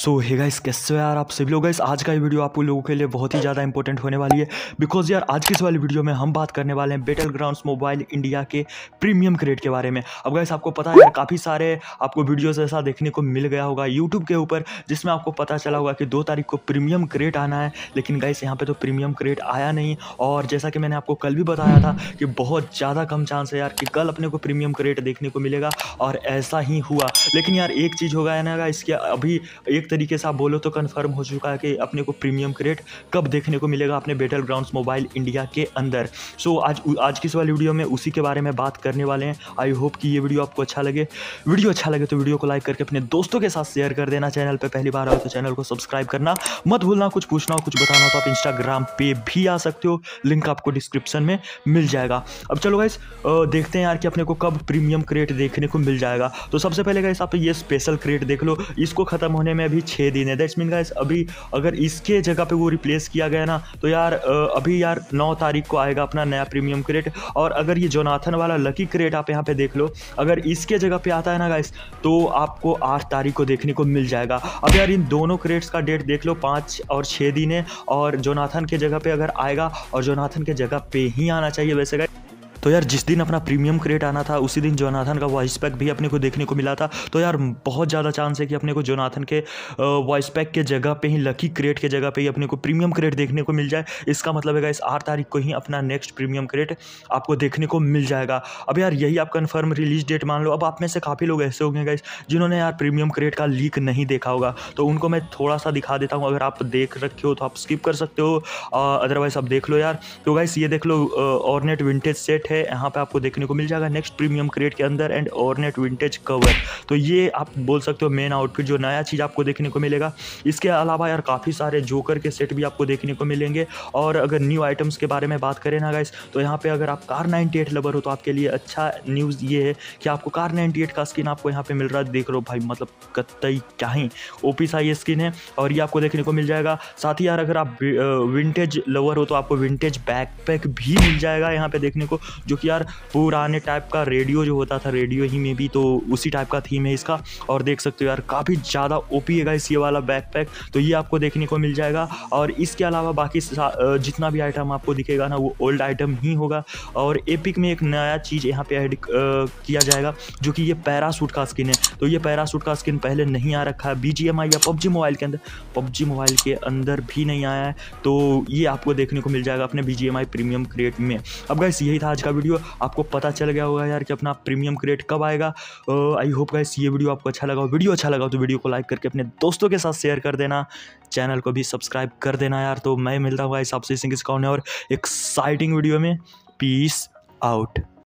सो hey guys, कैसे हो यार आप सभी लोग। गाइस आज का ये वीडियो आप लोगों के लिए बहुत ही ज़्यादा इंपॉर्टेंट होने वाली है, बिकॉज यार आज की इस वाली वीडियो में हम बात करने वाले हैं बैटल ग्राउंड्स मोबाइल इंडिया के प्रीमियम क्रेट के बारे में। अब गाइस आपको पता है यार, काफ़ी सारे आपको वीडियोस ऐसा देखने को मिल गया होगा यूट्यूब के ऊपर, जिसमें आपको पता चला होगा कि 2 तारीख को प्रीमियम क्रेट आना है, लेकिन गाइस यहाँ पर तो प्रीमियम क्रेट आया नहीं। और जैसा कि मैंने आपको कल भी बताया था कि बहुत ज़्यादा कम चांस है यार कि कल अपने को प्रीमियम क्रेट देखने को मिलेगा, और ऐसा ही हुआ। लेकिन यार एक चीज़ होगा ना गाइस, इसके अभी एक तरीके से आप बोलो तो कंफर्म हो चुका है कि अपने को प्रीमियम क्रेट कब देखने को मिलेगा अपने बैटल ग्राउंड्स मोबाइल इंडिया के अंदर। सो आज की इस वाली वीडियो में उसी के बारे में बात करने वाले हैं। आई होप कि ये वीडियो आपको अच्छा लगे। वीडियो अच्छा लगे तो वीडियो को लाइक करके अपने दोस्तों के साथ शेयर कर देना। चैनल पे पहली बार आओ तो चैनल को सब्सक्राइब करना मत भूलना। कुछ पूछना हो, कुछ बताना हो तो आप इंस्टाग्राम पे भी आ सकते हो, लिंक आपको डिस्क्रिप्शन में मिल जाएगा। अब चलो गाइस देखते हैं यार कि अपने को कब प्रीमियम क्रेट देखने को मिल जाएगा। तो सबसे पहले गाइस आप ये स्पेशल क्रेट देख लो, इसको खत्म होने में अभी 6 दिन है। दैट्स मीन गाइस अभी अगर इसके जगह पे वो रिप्लेस किया गया ना, तो यार अभी यार 9 तारीख को आएगा अपना नया प्रीमियम क्रेट। और अगर ये जोनाथन वाला लकी क्रेट आप यहाँ पे देख लो, अगर इसके जगह पे आता है ना गाइस, तो आपको 8 तारीख को देखने को मिल जाएगा। अब यार इन दोनों क्रेट्स का डेट देख लो, 5 और 6 दिन है। और जोनाथन के जगह पे अगर आएगा, और जोनाथन के जगह पे ही आना चाहिए वैसे गाइस। तो यार जिस दिन अपना प्रीमियम क्रेट आना था उसी दिन जोनाथन का वॉइस पैक भी अपने को देखने को मिला था। तो यार बहुत ज़्यादा चांस है कि अपने को जोनाथन के वॉइस पैक के जगह पे ही, लकी क्रेट के जगह पे ही अपने को प्रीमियम क्रेट देखने को मिल जाए। इसका मतलब है इस 8 तारीख को ही अपना नेक्स्ट प्रीमियम क्रेट आपको देखने को मिल जाएगा। अब यार यही आप कन्फर्म रिलीज डेट मान लो। अब आप में से काफ़ी लोग ऐसे होंगे गाइस जिन्होंने यार प्रीमियम क्रेट का लीक नहीं देखा होगा, तो उनको मैं थोड़ा सा दिखा देता हूँ। अगर आप देख रखे हो तो आप स्किप कर सकते हो, अदरवाइज आप देख लो यार। तो गाइस ये देख लो, ऑर्नेट विंटेज सेट है, यहाँ पे आपको देखने को मिल जाएगा नेक्स्ट प्रीमियम क्रेट के अंदर, एंड ऑर्नेट विंटेज कवर। तो ये आप बोल सकते हो मेन आउटफिट, जो नया चीज़ आपको देखने को मिलेगा। इसके अलावा यार काफ़ी सारे जोकर के सेट भी आपको देखने को मिलेंगे। और अगर न्यू आइटम्स के बारे में बात करें ना गाइस, तो यहाँ पे अगर आप कार 98 लवर हो तो आपके लिए अच्छा न्यूज़ ये है कि आपको कार 98 का स्किन आपको यहाँ पे मिल रहा है। देख लो भाई, मतलब कतई क्या ही ओपी सा ये स्किन है, और ये आपको देखने को मिल जाएगा। साथ ही यार अगर आप विंटेज लवर हो तो आपको विंटेज बैकपैक भी मिल जाएगा यहाँ पे देखने को, जो कि यार पुराने टाइप का रेडियो जो होता था, रेडियो ही में भी तो उसी टाइप का थीम है इसका। और देख सकते हो यार काफ़ी ज़्यादा ओपी है गाइस ये वाला बैकपैक, तो ये आपको देखने को मिल जाएगा। और इसके अलावा बाकी जितना भी आइटम आपको दिखेगा ना, वो ओल्ड आइटम ही होगा। और एपिक में एक नया चीज़ यहाँ पे ऐड किया जाएगा, जो कि ये पैरासूट का स्किन है। तो ये पैरासूट का स्किन पहले नहीं आ रखा है BGMI या पबजी मोबाइल के अंदर, पबजी मोबाइल के अंदर भी नहीं आया है, तो ये आपको देखने को मिल जाएगा अपने BGMI प्रीमियम क्रेट में। अब गाइस यही था आज का वीडियो, आपको पता चल गया होगा यार कि अपना प्रीमियम क्रेट कब आएगा। आई होप गाइस ये वीडियो आपको अच्छा लगा हो। वीडियो अच्छा लगा तो वीडियो को लाइक करके अपने दोस्तों के साथ शेयर कर देना, चैनल को भी सब्सक्राइब कर देना यार। तो मैं मिलता हूँ गाइस आपसे किसी और एक्साइटिंग वीडियो में। Peace out.